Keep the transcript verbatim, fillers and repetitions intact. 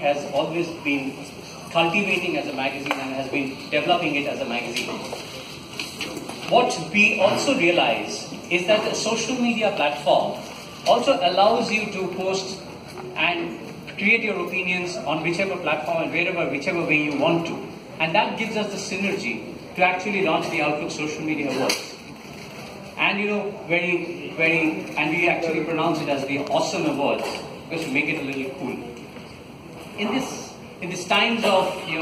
has always been cultivating as a magazine and has been developing it as a magazine. What we also realize is that the social media platform also allows you to post and create your opinions on whichever platform and wherever, whichever way you want to. And that gives us the synergy to actually launch the Outlook Social Media Awards. And you know, very, very, and we actually pronounce it as the Awesome Awards, because to make it a little cool. In this, in these times of, you know,